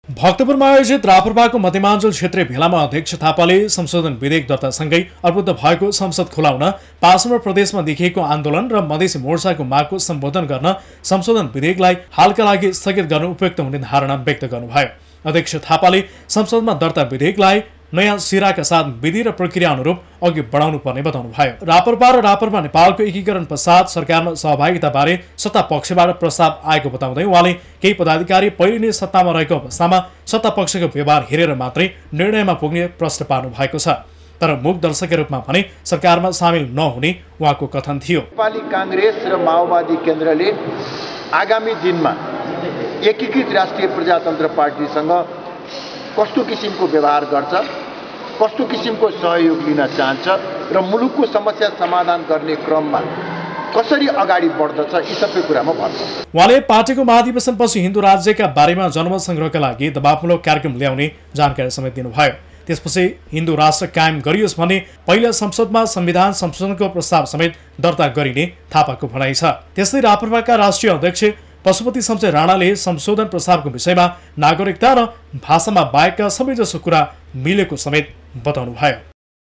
भक्तपुरमा आयोजित राप्रपाको मध्यमाञ्चल क्षेत्रीय भेलामा अध्यक्ष थापाले संशोधन विधेयक दर्तासँगै अवरुद्ध भएको संसद खुलाउन 5 नम्बर प्रदेशमा देखिएको आन्दोलन र मधेसी मोर्चाको मागको सम्बोधन गर्न संशोधन विधेयकलाई हालका लागि स्थगित गर्नु उपयुक्त हुने धारणा व्यक्त गर्नुभयो। अध्यक्ष थापाले संसदमा दर्ता विधेयकलाई नयाँ सिराका साथ विधि र प्रक्रिया अनुरूप अघि बढाउनु पर्ने बताउनुभयो। राप्रपा र राप्रपा नेपालको एकीकरण पश्चात सरकारमा सहभागिता बारे सत्ता पक्षबाट प्रस्ताव आएको बताउँदै उहाँले केही पदाधिकारी पहिले नै सत्तामा रहेको अवस्थामा सत्ता पक्षको व्यवहार हेरेर मात्रै निर्णयमा पुग्ने प्रश्न पार्नु भएको छ। तर मूक दर्शकका रूपमा भने सरकारमा सामेल नहुने उहाँको कथन थियो। नेपाली कांग्रेस र माओवादी केन्द्रले आगामी दिनमा एकीकृत राष्ट्रिय प्रजातन्त्र पार्टीसँग कस्तो किसिमको व्यवहार गर्छ, कस्तो किसिमको सहयोग लिन चाहन्छ र मुलुकको समस्या समाधान गर्ने क्रममा कसरी अगाडि बढ्दछ, यी सबै कुरामा भर पर्छ। उहाँले पार्टीको महाधिवेशनपछि हिन्दू राज्यका बारेमा जनमत संग्रहका लागि दबावमूलक कार्यक्रम ल्याउने जानकारी समेत दिनुभयो। त्यसपछि हिन्दू राष्ट्र कायम गरियोस् भने पहिला संसदमा संविधान संशोधनको प्रस्ताव समेत दर्ता गरिने थापाको भनाइ छ। त्यस्तै राप्रपाका राष्ट्रिय अध्यक्ष पशुपति शमशेर राणाले संशोधन प्रस्तावको विषयमा नागरिकता र भाषामा बाहेकका सबैजसो कुरा मिलेको समेत बताउनुभयो।